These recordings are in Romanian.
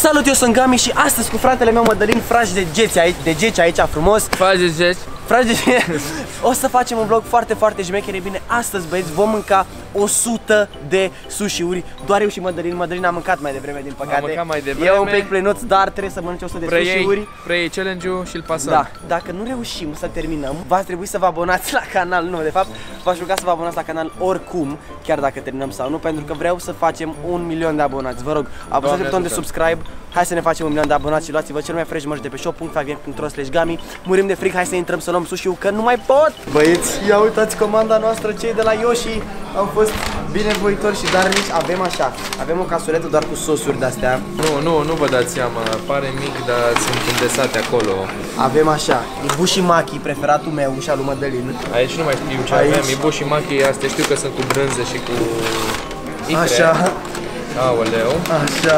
Salut, eu sunt Gami și astăzi cu fratele meu Mădălin, fragi de geci aici frumos. O să facem un vlog foarte șmecher. Bine, astăzi băieți vom mânca 100 de sushi-uri. Doar eu și Mădălin am mâncat mai devreme, din păcate. E un pic plenuț, dar trebuie să mănânce 100 de sushi-uri. Preiei challenge-ul și îl pasăm. Da, dacă nu reușim să terminăm, va trebui să vă abonați la canal. Nu, de fapt, v-aș ruga să vă abonați la canal oricum, chiar dacă terminăm sau nu, pentru că vreau să facem 1 milion de abonați. Vă rog, apăsați pe butonul de subscribe. Hai să ne facem 1 milion de abonați și luați-vă cel mai fresh merch de pe shop.favien.ro/gami. Murim de fric, hai să intrăm să luăm sushi-ul, că nu mai pot! Băieți, ia uitați comanda noastră, cei de la Yoshi au fost binevoitori și darnici. Avem așa, avem o casuletă doar cu sosuri de-astea. Nu vă dați seama, pare mic, dar sunt îndesate acolo. Avem așa, Ibushi Maki, preferatul meu și al lui Mădălin. Aici nu mai știu ce avem, Ibushi Maki, astea știu că sunt cu brânză și cu icre. Așa. Aoleu. Așa.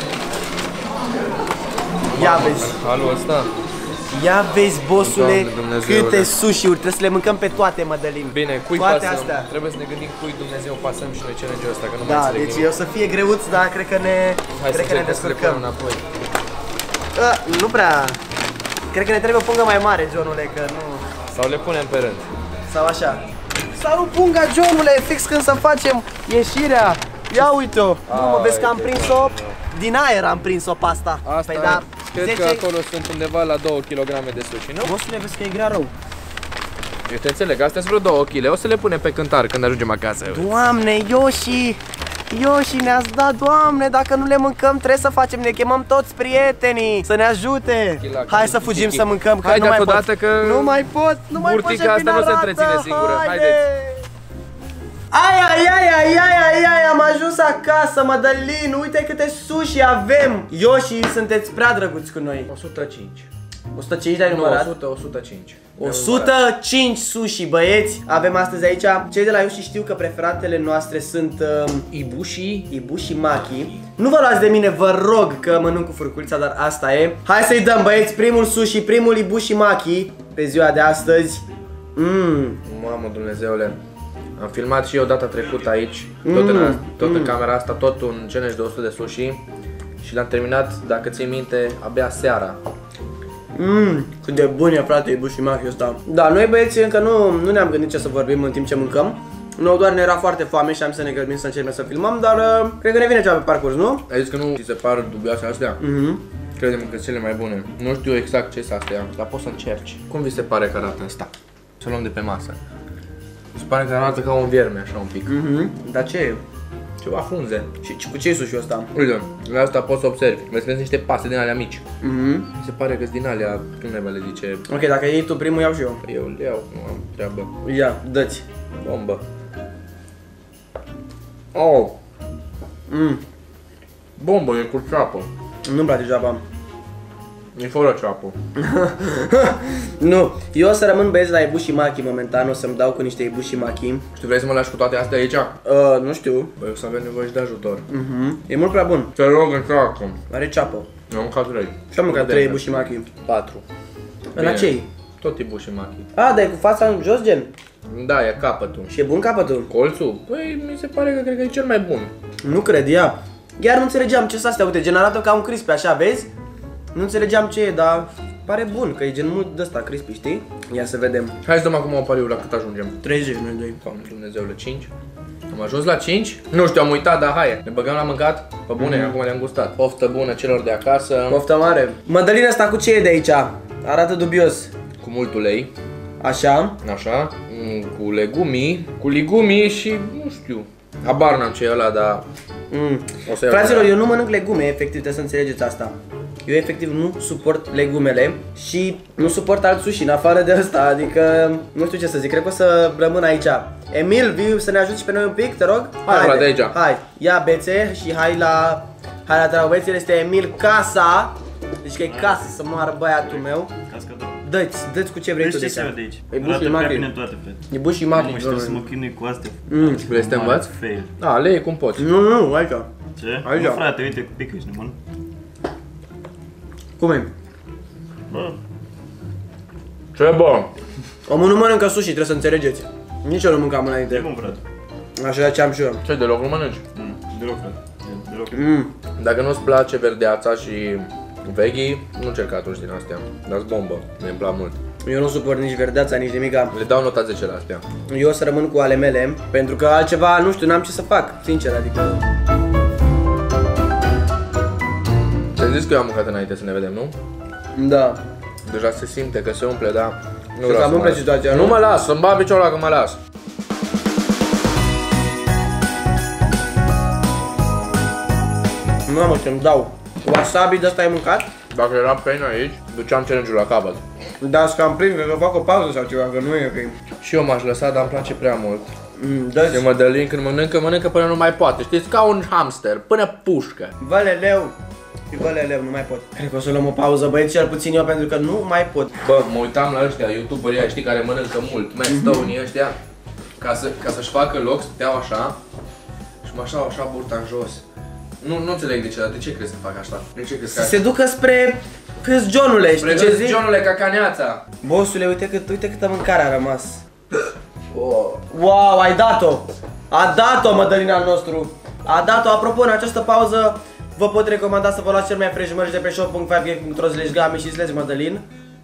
Ia vezi. Halul ăsta? Ia vezi, bossule, câte sushi-uri, trebuie să le mâncăm pe toate, Mădălin. Bine, cui toate pasăm? Astea. Trebuie să ne gândim cui Dumnezeu pasăm și noi challenge-ul ăsta, că nu mai Da, înțeleg deci nimic. o să fie greuț, dar cred că ne, descurcăm. Înapoi. Nu prea. Cred că ne trebuie o pungă mai mare, Johnule, că nu. Sau le punem pe rând. Sau așa. Sau punga, Johnule, fix când să facem ieșirea. Ia uite-o. Nu mă vezi că am prins-o? Din aer am prins-o pasta. Asta, păi, da, cred că acolo sunt undeva la 2 kg de sushi, nu? O să le vezi că e grea rău. Eu te înțeleg, astea sunt vreo 2 kg, o să le punem pe cântar când ajungem acasă. Doamne, Yoshi ne-ați dat, Doamne, dacă nu le mâncăm trebuie să facem, ne chemăm toți prietenii să ne ajute. Hai să fugim să mâncăm, că nu mai pot. Nu mai pot, nu mai pot. Burtica asta nu se întreține singură, haideți. Ai, am ajuns acasă, Mădălin, uite câte sushi avem. Yoshi, sunteți prea drăguți cu noi. 105. 105 de-ai numărat? 105. 105 sushi, băieți, avem astăzi aici. Cei de la Yoshi știu că preferatele noastre sunt Ibushi Maki. Nu vă luați de mine, vă rog, că mănânc cu furculița, dar asta e. Hai să-i dăm, băieți, primul sushi, primul Ibushi Maki pe ziua de astăzi. Mamă, Dumnezeule. Am filmat și eu data trecută aici, tot în camera asta, tot un challenge de 100 de sushi. Și l-am terminat, dacă ții minte, abia seara. Cât de bun e, frate, Ibushi Maki ăsta. Da, noi băieți încă nu ne-am gândit ce să vorbim în timp ce mâncăm. Noi doar ne era foarte foame și am să ne grăbim să începem să filmăm, dar cred că ne vine ceva pe parcurs, nu? Ai zis că nu ți se par dubioase astea? Credem că cele mai bune. Nu știu exact ce sunt astea, dar poți să încerci. Cum vi se pare că arată asta? Să luăm de pe masă. Mi se pare că arată ca un vierme, așa un pic. Dar ce e? Ceva frunze. Și cu ce e sushi-ul ăsta? Uite, la asta poți să observi. Vezi niște pase din alea mici. Mi se pare că-s din alea, cum ne le zice. Ok, dacă iei tu primul, iau și eu. Eu îl iau, nu am treabă. Ia, dă-ți. Bombă. Oh! Bombă, e cu ceapă. Nu-mi place ceapa. E fără ceapă. Nu, eu o să rămân, băieți, la Ibushi Maki momentan, o să-mi dau cu niște Ibushi Maki. Și tu vrei să mă lași cu toate astea aici? Nu știu. Băi, o să avem nevoie și de ajutor. E mult prea bun. Te rog, încearcă. Are ceapă. Eu am mâncat 3. Și am mâncat 3 Ibushi Maki. 4. La ce-i? Tot Ibushi Maki. A, dar e cu fața în jos, gen? Da, e capătul. Și e bun capătul? Colțul? Păi, mi se pare că cred că e cel mai bun. Nu cred, ia. Chiar nu înțelegeam ce-s astea, uite, gen arată ca un crispy, așa, vezi? Nu înțelegeam ce e, dar pare bun, că e gen mult de ăsta crispy, știi? Ia să vedem. Hai să dăm acum o pariu la cât ajungem. 30, noi doi. Doamne Dumnezeule, 5. Am ajuns la 5? Nu știu, am uitat, dar hai. Ne băgăm la mâncat? Pe bune, acum le-am gustat. Poftă bună celor de acasă. Poftă mare. Mădălina asta cu ce e de aici? Arată dubios. Cu mult ulei. Așa. Așa. Cu legumii și nu știu. Habar n-am ce e ăla, dar... Fraților, eu nu mănânc legume, efectiv, trebuie să înțelegeți asta. Eu efectiv nu suport legumele și nu suport alt sushi în afară de ăsta, adică nu știu ce să zic, cred că o să rămân aici. Emil, vii să ne ajuți și pe noi un pic, te rog? Hai de aici. Hai, ia bețe și hai la treabă, băieți, el este Emil Casa. Deci că e casă să moară băiatul meu. Dă-ți cu ce vrei tu de aici. Ibushi Maki. Ibushi Maki. Nu știu să mă chinui cu astea. Vrei să te învăț? Da, le iei cum poți. Nu, aici. Ce? Aici. Nu, frate, uite, cu pică ești nebun. Cum e? Bă. Ce bă? Omul nu mănâncă sushi, trebuie să înțelegeți. Nici eu nu mâncam înainte. E bun, frate. Așa ce am și eu. Ce, deloc nu mănânci? Deloc, frate. Deloc. Dacă nu-ți place verdeața și veggie, nu încerca atunci din astea. Dar-s bombă, mi-e plac mult. Eu nu suport nici verdeața, nici nimica. Le dau nota 10 la astea. Eu o să rămân cu ale mele, pentru că altceva, nu știu, n-am ce să fac, sincer, adică... Ți-am zis că eu am mâncat înainte să ne vedem, nu? Da. Deja se simte că se umple, dar nu Se vreau cam să umple mă situația, las. nu? Nu mă las, să-mi bag piciorul ăla că mă las. Mamă, ce-mi dau. Wasabi de ăsta ai mâncat? Dacă era pene aici, duceam challenge-ul la capăt. Da, să cam prind, cred că fac o pauză sau ceva, că nu e ok. Și eu m-aș lăsa, dar îmi place prea mult. Dă-ți. Se Mădălin când mănâncă până nu mai poate. Știți, ca un hamster, până pușcă. Văleleu. Și văleleu, nu mai pot. Cred că o să luăm o pauză, băieți, cel puțin eu, pentru că nu mai pot. Bă, mă uitam la ăștia, youtuberii ăia, știi, care mănâncă mult, Matt Stone-ii ăștia, ca să-și facă loc, stăteau așa și mă așa burta în jos. Nu înțeleg de ce, dar de ce crezi să fac așa? De ce crezi că Se ducă spre câți Johnule, știi ce zic? Johnule, cacaneața. Bossule, uite câtă mâncare a rămas. Wow, ai dat-o! A dat-o, Mădălin al nostru! A dat-o, apropo, în această pauză vă pot recomanda să vă luați cel mai fresh mărci de pe shop.5game.ro/gami și /Mădălin.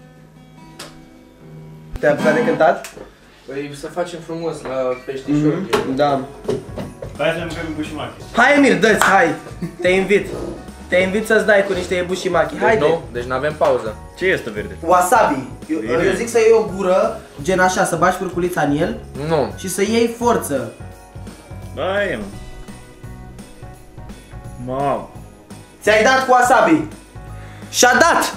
Te-ai apucat de cântat? Păi să facem frumos la peștișori. Da. Hai să mâncăm bushimaki. Hai, Emil, dă-ți, hai! Te invit! Te invit să-ți dai cu niște bushimaki, Deci haide! nu, deci n-avem pauză. Ce este verde? Wasabi! Eu Bine. zic să iei o gură, gen așa, să bagi furculița în el Nu. și să iei forță. Hai, mă. Mamă. Ți-ai dat cu wasabi! Și-a dat!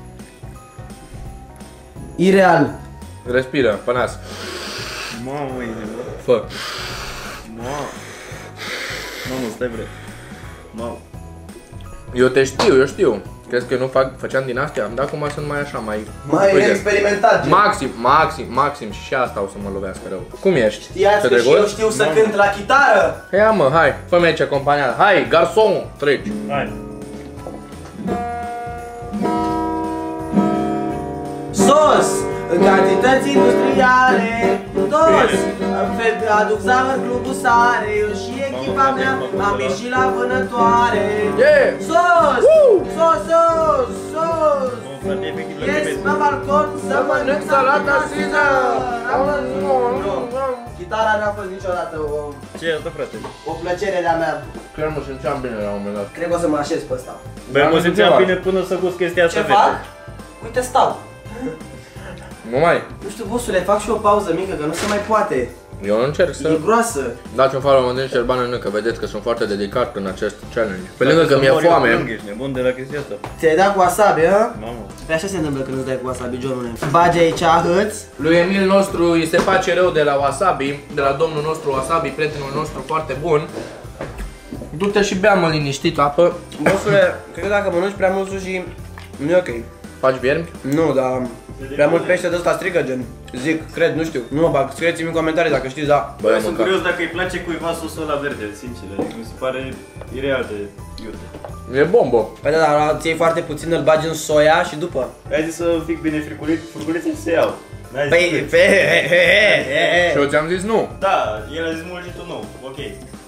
Ireal. Respiră, pe nas. Mamă, mâine, bă. Fă. Mamă. Mamă, stai bre. Mamă. Eu știu. Crezi că eu nu făceam din astea? Am dat acum sunt mai așa, mai... Mai Uite. experimentat, gen. Maxim și asta o să mă lovească rău. Cum ești? Știați că și eu știu să cânt la chitară? Ia mă, hai, fă-mi aici acompaniat. Hai, garson, treci. Hai. Sos! În cantități industriale, toți aduc zahăr, clubul sare. Eu și echipa mea am ieșit la vânătoare. Yeah! Sos! Sos, sos, sos! Bun, frate, efectiv la Ies bebet. pe balcon să mănânc salata Caesar. Chitara n-a fost niciodată Ce e asta, frate? o plăcere de-a mea. Chiar mă simțeam bine la un moment dat. Cred că o să mă așez pe ăsta. Băi, Dar mă nu simțeam ceva. bine până să gust chestia asta Ce verde. fac? Uite, stau. Nu mai. Nu știu, bossule, fac și o pauză mică, că nu se mai poate. Eu încerc să... E groasă. Dați un follow Mădălin Șerban în că vedeți că sunt foarte dedicat în acest challenge. Pe lângă că mi-e foame. Ești nebun de la chestia asta. Ți-ai dat cu wasabi, hă? Mamă. Pe așa se întâmplă când îți dai cu wasabi, Johnule. Bagi aici hâți. Lui Emil nostru îi se face rău de la Wasabi, de la domnul nostru Wasabi, prietenul nostru foarte bun. Du-te și bea-mă liniștit apă. Bossule, cred că dacă mănânci prea mult sushi, nu e ok. Faci viermi? Nu, dar prea mult pește de ăsta strică, gen. Zic, cred, nu știu. Nu mă bag, scrieți-mi în comentarii dacă știți, da. Băi, am Sunt mâncat. curios dacă îi place cuiva sosul ăla verde, sincer. Adică mi se pare ireal de iute. E bombă. Păi da, dar îți iei foarte puțin, îl bagi în soia și după. Ai zis să fic bine furculițe și să iau. N-ai zis Păi, că- Și eu ți-am zis nu. Da, el a zis mult și tu nu. Ok.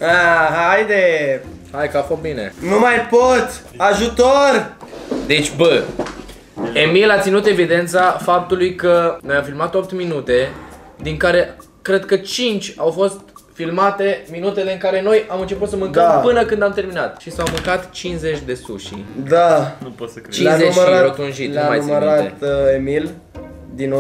Haide! Hai că a fost bine. Nu mai pot! Ajutor! Deci, bă, Emil a ținut evidența faptului că noi am filmat 8 minute, din care cred că 5 au fost filmate minutele în care noi am început să mâncăm Da. până când am terminat. Și s-au mâncat 50 de sushi. Da. Nu pot să cred. 50 și rotunjit, nu mai țin minte. Emil. Din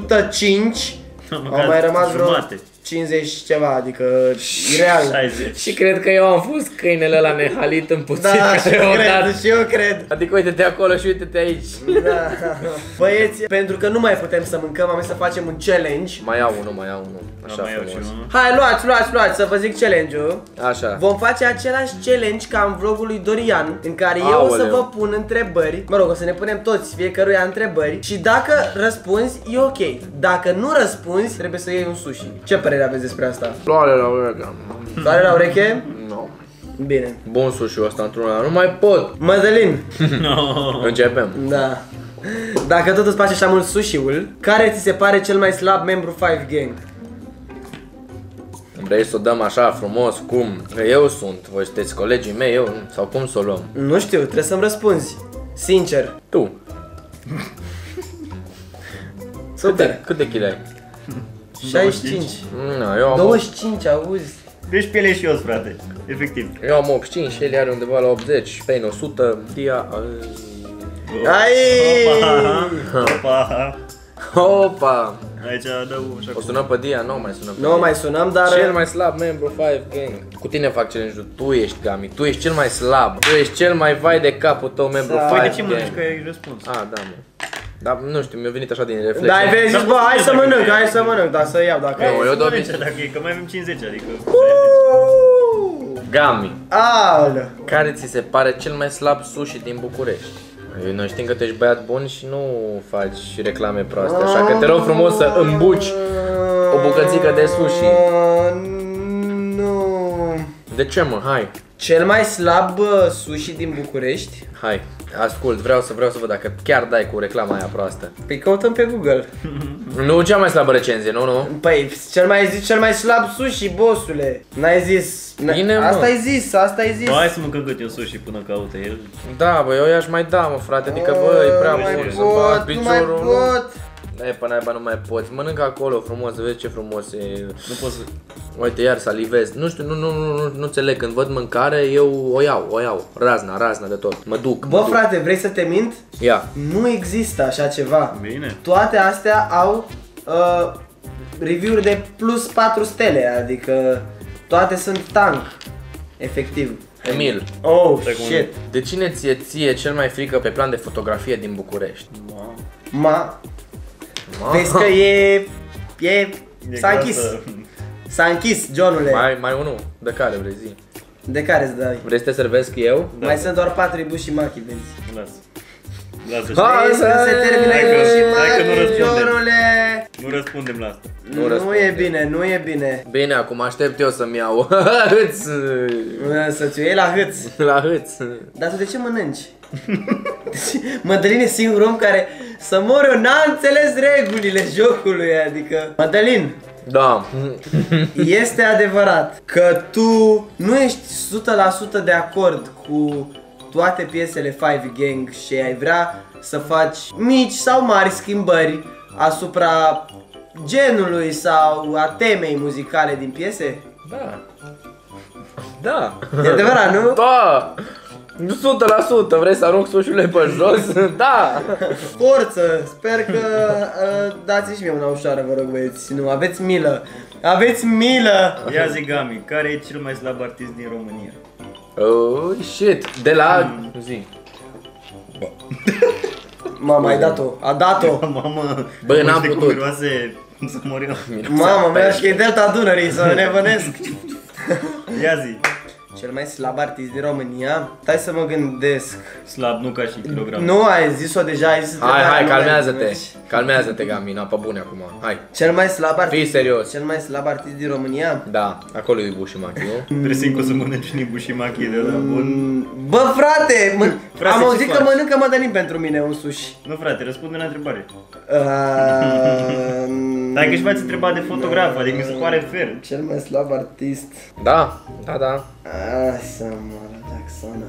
105 Am au mâncat mai rămas vreo jumate. 50 și ceva, adică real. 60. Și cred că eu am fost câinele ăla nehalit în puțin Da, și care eu au cred, dat. și eu cred. Adică uite-te acolo și uite-te aici. Da. Băieți, pentru că nu mai putem să mâncăm, am zis să facem un challenge. Mai iau unul. Așa Mai iau și frumos. unul. Hai, luați, să vă zic challenge-ul. Așa. Vom face același challenge ca în vlogul lui Dorian, în care eu o să Aoleu. vă pun întrebări. Mă rog, o să ne punem toți fiecăruia întrebări. Și dacă răspunzi, e ok. Dacă nu răspunzi, trebuie să iei un sushi. Ce părere aveți despre asta? Floare la ureche. Doare la ureche? No. Bine. Bun sushi-ul ăsta într-una, nu mai pot. Mădălin. No. Începem. Da. Dacă tot îți place așa mult sushi-ul, care ți se pare cel mai slab membru 5 Gang? Vrei să o dăm așa frumos, cum? Că eu sunt, voi sunteți colegii mei, eu, sau cum să o luăm? Nu știu, trebuie să-mi răspunzi. Sincer. Tu. Super. Câte kg ai? 65. Na, eu am 25, auzi? Deci piele și os, frate. Efectiv. Eu am 85 și el are undeva la 80, pe 100, dia... Ai! Opa! Opa! Aici dau așa O sunăm pe Dia? Nu mai sunăm pe Nu Dia. mai sunăm, dar... Cel mai slab membru 5 Gang. Cu tine fac challenge-ul, tu ești Gami, tu ești cel mai slab. Tu ești cel mai vai de capul tău membru 5 Păi Păi Gang. de ce mănânci că ai răspuns? Da, mă. Dar nu știu, mi-a venit așa din reflex. Da, ai vezi, bă, hai să mănânc, hai să mănânc, dar să iau dacă Nu, e. eu de Mănânci obicei. dacă e, că mai avem 50, adică... Gami, Aoleu. care ți se pare cel mai slab sushi din București? Noi știm că tu ești băiat bun și nu faci reclame proaste, așa că te rog frumos să îmbuci o bucățică de sushi. Nu. De ce, mă? Hai. Cel mai slab sushi din București? Hai, ascult, vreau să văd dacă chiar dai cu reclama aia proastă. Păi căutăm pe Google. Nu cea mai slabă recenzie, nu? Păi, cel mai slab sushi, bossule. N-ai zis. Bine, mă. Asta ai zis, asta ai zis. Bă, hai să mâncăm câte un sushi până caută el. Da, bă, eu i-aș mai da, mă, frate, adică, bă, e prea Nu mai bun să pot, bag nu mai piciorul. pot. Da, e pe naiba, nu mai poți. Mănâncă acolo frumos, vezi ce frumos e. Nu pot să... Uite, iar salivez. Nu știu, nu înțeleg. Când văd mâncare, eu o iau. Razna de tot. Mă duc. Bă, frate, vrei să te mint? Ia. Nu există așa ceva. Bine. Toate astea au review-uri de plus 4 stele, adică toate sunt tank, efectiv. Emil, Oh, Stai cu shit. de cine ție cel mai frică pe plan de fotografie din București? Ma, vezi că e s-a închis. S-a închis, Johnule. Mai unul? De care vrei zi? De care îți dai? Vrei să te servesc eu? Da. Mai sunt doar 4 ibushi maki, vezi. Lasă. Lasă. Hai, Vezi că se termină Hai că- ibushi hai că nu maki, răspundem. Johnule. Nu răspundem la asta. Nu Nu răspunde. e bine, nu e bine. Bine, acum aștept eu să-mi iau hâț. Să-ți o iei la hâț. La hâț. Dar tu de ce mănânci? Mădălin e singurul om care, să mor eu, n-a înțeles regulile jocului, adică... Mădălin, Da. este adevărat că tu nu ești 100% de acord cu toate piesele 5 Gang și ai vrea să faci mici sau mari schimbări asupra genului sau a temei muzicale din piese? Da. Da. E adevărat, nu? Da. 100%. Vrei să arunc sușurile pe jos? Da. Forță! Sper că dați și mie una ușoară, vă rog, băieți. Nu, aveți milă! Aveți milă! Ia zi, Gami, care e cel mai slab artist din România? Oh, shit. De la... Zi. Mama, ai dat-o, a dat-o! Mamă, Bă, n-am știi cum putut. miroase să mor eu. Mama mea, și că e Delta Dunării, să ne nebănesc! Ia zi. Cel mai slab artist din România? Stai să mă gândesc. Slab, nu ca și kilogram. Nu, ai zis-o deja, ai zis Hai, nu calmează-te. mai- Calmează-te, Gami, na, pe bune acum. Hai. Cel mai slab artist. Fii serios. Cel mai slab artist din România? Da, acolo e Bushimaki, nu? Presimt că o să mănânci nibushimaki de la bun. Bă, frate! Frate, Am ce auzit că faci? mănâncă Mădălin pentru mine un sushi. Nu, frate, răspunde la întrebare. Uh, Dacă ești v-ați întrebat de fotograf, adică mi se pare fer. Cel mai slab artist. Da. Hai să mă arăt Axana.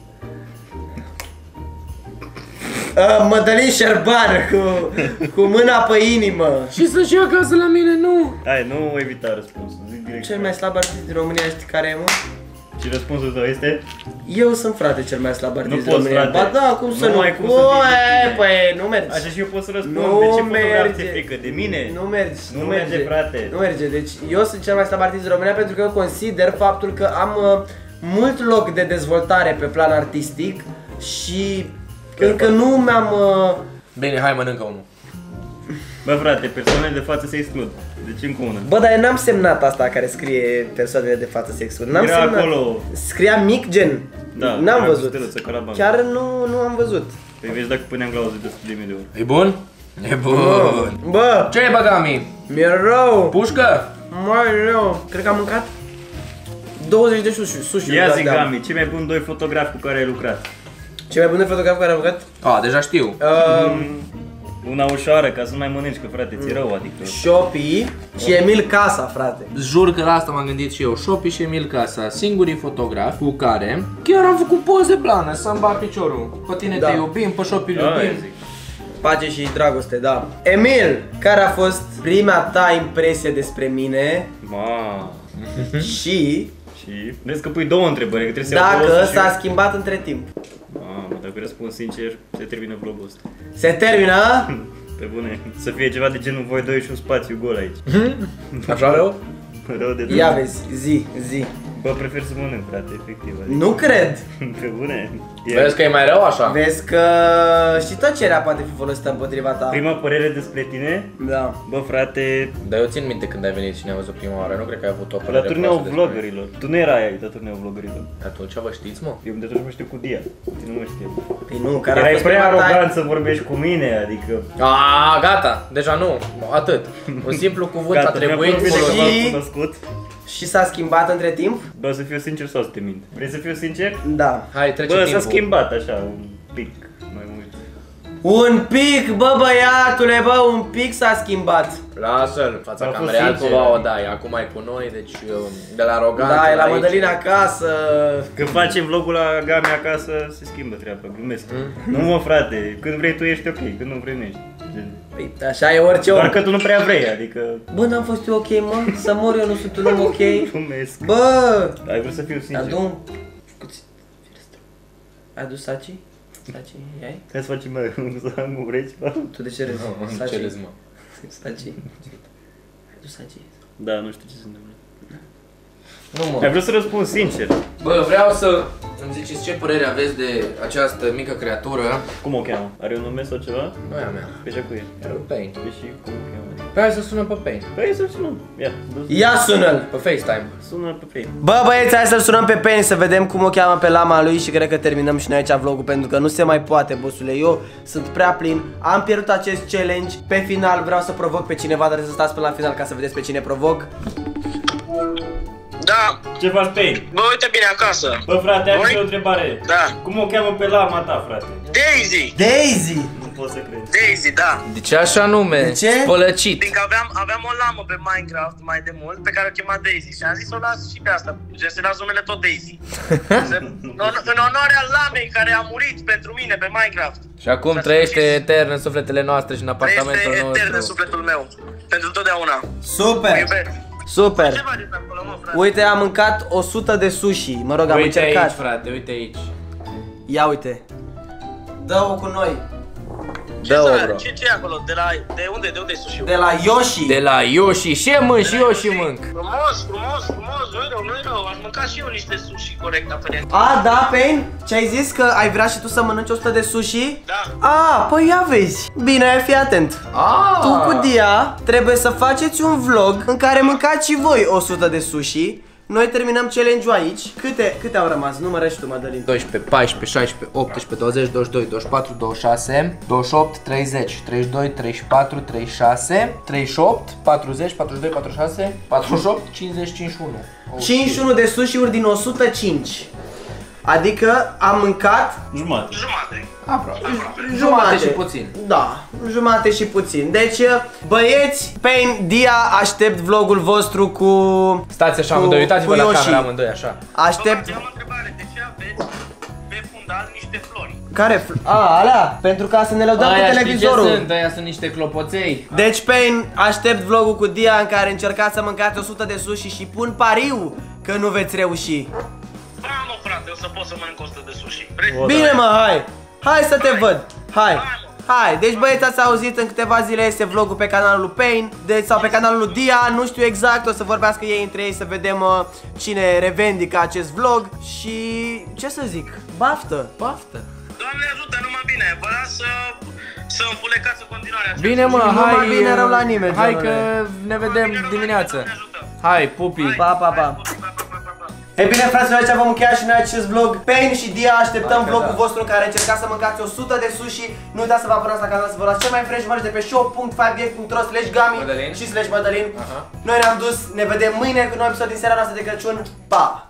Mădălin Șerban cu mâna pe inimă. Și să-și ia acasă la mine, nu? Hai, nu evita răspunsul, zic direct. Cel mai slab artist din România, știi care e, mă? Și răspunsul tău este? Eu sunt, frate, cel mai slab artist Nu din poți, România. frate. Ba da, cum să Nu nu? ai cum să fii. Păi, nu mergi. Așa și eu pot să răspund. Nu De ce fotograf merge. ți-e frică? De mine? Nu mergi, Nu merge, frate. Nu merge, deci eu sunt cel mai slab artist din România pentru că eu consider faptul că am mult loc de dezvoltare pe plan artistic și încă nu mi-am... Bine, hai, mănâncă unul. Bă, frate, persoanele de față se exclud. Deci încă una. Bă, dar eu n-am semnat asta care scrie persoanele de față sexual. N-am Era semnat. acolo. Scria mic gen. Da, N-am era văzut. cu steluță, ca la bancă. Chiar nu am văzut. Păi vezi dacă puneam clauză de 100.000 de euro. E bun? E bun. Bă, Ce e, bă, Gami? mi-e rău. Pușcă? Mai rău. Cred că am mâncat 20 de sushi. Ia zi, Gami, cei mai buni doi fotografi cu care ai lucrat? Cei mai buni fotografi care am mâncat? A, deja știu. Una ușoară, ca să nu mai mănânci, că frate, ți-e rău, adică. Shopee și Emil Casa, frate. Jur că la asta m-am gândit și eu. Shopee și Emil Casa, singurii fotografi cu care chiar am făcut poze plane să-mi bat piciorul. Pe tine te iubim, pe Shopee îl Aia iubim. zic. Pace și dragoste, da. Emil, care a fost prima ta impresie despre mine Ma. și Și vezi că pui două întrebări, că trebuie să iau dacă două s-a schimbat între timp? Mamă, dacă răspund sincer, se termină vlogul ăsta. Se termină? Pe bune, să fie ceva de genul voi doi și un spațiu gol aici. Așa rău? Rău de tot. Ia vezi, zi. Bă, prefer să mănânc, frate, efectiv. Adică. Nu cred. Pe bune. Vezi că e mai rău așa? Vezi că și tot ce rea poate fi folosită împotriva ta. Prima părere despre tine? Da. Bă, frate, Dar eu țin minte când ai venit și ne-ai văzut prima oară, nu cred că ai avut o la părere turneul proastă despre vloggerilor. Tu nu erai aici la turneul vloggerilor. mine. Atunci vă știți, mă? Eu de atunci mă știu cu Dia. Nu mă știu. Păi nu, care a Erai fost prea prima ta- arogant să vorbești cu mine, adică. Aaa, gata, deja nu, atât. Un simplu cuvânt a trebuit mi-a plăcut bine că folosit. v-am cunoscut. Și s-a schimbat între timp? Bă, să fiu sincer sau să te mint? Vrei să fiu sincer? Da. Hai, trece Bă, timpul. s-a schimbat așa, un pic mai mult. Un pic, bă băiatule, bă, un pic s-a schimbat. Lasă-l, fața A fost camerei sincer, altceva o adică. dai, acum e cu noi, deci de la arogant. Da, e la aici. Mădălina acasă. Când facem vlogul la Game acasă, se schimbă treaba, glumesc. Nu mă, frate, când vrei tu ești ok, când nu vrei nu ești. Păi, așa e orice Doar om. că tu nu prea vrei, adică. Bă, n-am fost eu ok, mă? Să mor eu, nu sunt un om ok? Glumesc. Bă! Ai vrut să fiu sincer. Adu-mi... Adu saci? Saci, ai? Hai să facem mai să am vrei ceva? Tu de ce râzi? Nu, ce râzi, mă? Saci. Adu saci. Da, nu știu ce se întâmplă. Nu, mă. Ai vrut să răspund sincer. Bă, vreau să îmi ziceți ce părere aveți de această mică creatură. Cum o cheamă? Are un nume sau ceva? Nu e a mea, Pe ce cu e? e lui Pain. Pe și cum o cheamă? Păi hai să sunăm pe Pain, Păi să-l sunăm. Ia, Ia sună-l! pe FaceTime. sună pe Pain. Bă băieți, hai să-l sunăm pe Penny să vedem cum o cheamă pe lama lui și cred că terminăm și noi aici vlogul pentru că nu se mai poate, bossule. Eu sunt prea plin, am pierdut acest challenge. Pe final vreau să provoc pe cineva, dar trebuie să stați până la final ca să vedeți pe cine provoc. Da, Ce faci, Pain? bă, uite bine acasă. Bă, frate, am Voi? și o întrebare. Da. Cum o cheamă pe lama ta, frate? Daisy. Daisy! Nu pot să cred. Daisy, da. De ce așa nume? De ce? Spălăcit. Fiindcă aveam o lamă pe Minecraft mai de mult pe care o chema Daisy și am zis să o las și pe asta. Gen să las numele tot Daisy. În onoarea lamei care a murit pentru mine pe Minecraft. Și acum trăiește etern în sufletele noastre și în apartamentul Trăiește etern în nostru. sufletul meu. Pentru totdeauna. Super! Iubesc. Super! Ce faceți acolo, mă, frate? Uite, am mâncat 100 de sushi. Mă rog, am Uite încercat. aici, frate, uite aici. Ia uite. Dă-o cu noi. Dă-o, bro. Ce e acolo? De unde? De unde e sushi-ul? De la Yoshi. De la Yoshi. Și mânc, și eu și mânc. Frumos, nu-i rău. Aș mânca și eu niște sushi corect aferent. A, da, Pain? Ce ai zis că ai vrea și tu să mănânci 100 de sushi? Da. A, păi ia vezi. Bine, fii atent. Ah. Tu cu Dia trebuie să faceți un vlog în care mâncați și voi 100 de sushi. Noi terminăm challenge-ul aici. Câte au rămas? Numără și tu, Madalin. 12, 14, 16, 18, 20, 22, 24, 26, 28, 30, 32, 34, 36, 38, 40, 42, 46, 48, 50, 51. 51 de sushi-uri din 105. Adică am mâncat Jumate. Jumate. Aproape. jumate Jumate și puțin. Da, jumate și puțin. Deci, băieți, Pain, Dia, aștept vlogul vostru cu... Stați așa Cu- amândoi, uitați-vă cu la Yoshi. camera amândoi așa. Aștept... Am o întrebare. De ce aveți pe fundal niște flori? Care? Alea, pentru ca să ne lăudăm cu Aia știi ce televizorul. sunt? Aia sunt niște clopoței. Deci, Pain, aștept vlogul cu Dia în care încercați să mâncați 100 de sushi și pun pariu că nu veți reuși. Da, mă, frate, o să pot să mănânc 100 de sushi. Vrei? O, Bine, da. mă, hai! Hai să te văd! Hai! Hai, Hai! Deci, băieți, ați auzit, în câteva zile este vlogul pe canalul lui Pain, deci, sau pe canalul lui Dia, nu știu exact, o să vorbească ei între ei să vedem cine revendică acest vlog și... ce să zic? Baftă! Baftă. Doamne ajută, numai bine. Vă las să înfulecați în continuare. Bine, mă, Nu hai. mai bine rău la nimeni, Hai genule. că ne vedem dimineață. Hai, pupi. Pa, pa, pa! E bine, fraților, aici vom încheia și noi acest vlog. Pain și Dia, așteptăm Hai, vlogul da. vostru în care încercați să mâncați 100 de sushi. Nu uitați să vă abonați la canal, să vă luați cel mai fresh merch de pe shop.5gag.ro/gami Madalin. și /Madalin. Aha. Noi ne-am dus, ne vedem mâine cu un nou episod din seara noastră de Crăciun. Pa!